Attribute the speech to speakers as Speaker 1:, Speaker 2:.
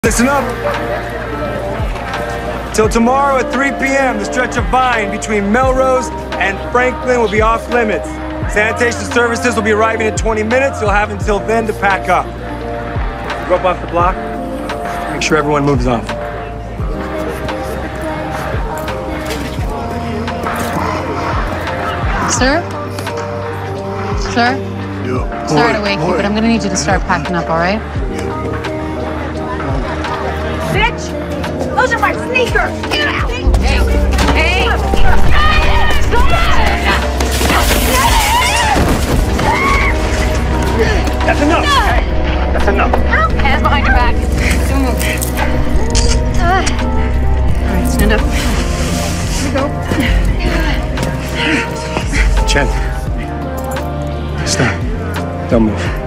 Speaker 1: Listen up. Till tomorrow at 3 p.m., the stretch of Vine between Melrose and Franklin will be off limits. Sanitation services will be arriving in 20 minutes. You'll have until then to pack up. Go up off the block. Make sure everyone moves off.
Speaker 2: Sir? Sir?
Speaker 3: Yeah.
Speaker 2: Sorry to wake you, but I'm gonna need you to start packing up, all right?
Speaker 4: Bitch! Those are my sneakers! Get out!
Speaker 2: Hey! Hey!
Speaker 1: That's enough. Hey, that's enough.
Speaker 2: Hands behind your back. Don't move. All right, stand up. Here we go.
Speaker 1: Chen. Stop. Don't move.